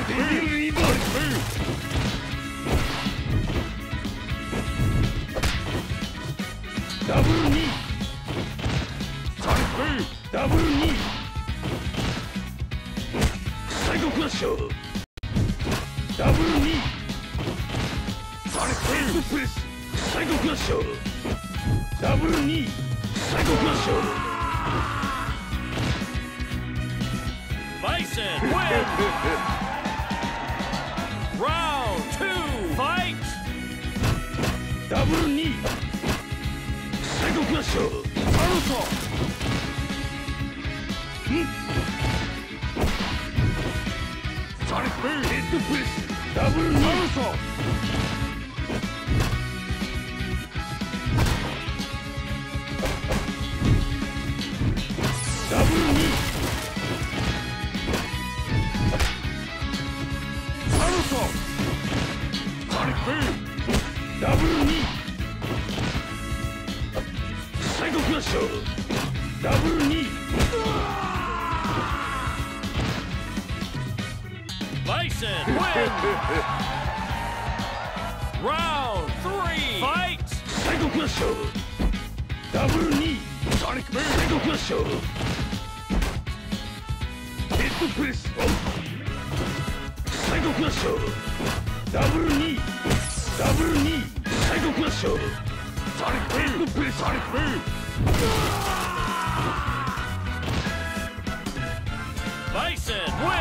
デビルリバーダブル2ダブル2サイドクラッシャーダブル2サイドプレスサイドクラッシャーダブル2サイドクラッシャー Bison win! Round 2, fight! ダブル2サイドクラッシャーアウトサリックヘッドプレスダブル2アウトダブル2アウトサリックダブル2サイドクラッシャーダブル2 Bison win! Round 3, fight! サイドクラッシャーダブル2サニックメイサイドクラッシャーヘッドプレスサイドクラッシャーダブル2ダブル2サイドクラッシャーサニックメイヘッドプレスサニックメイ Bison win!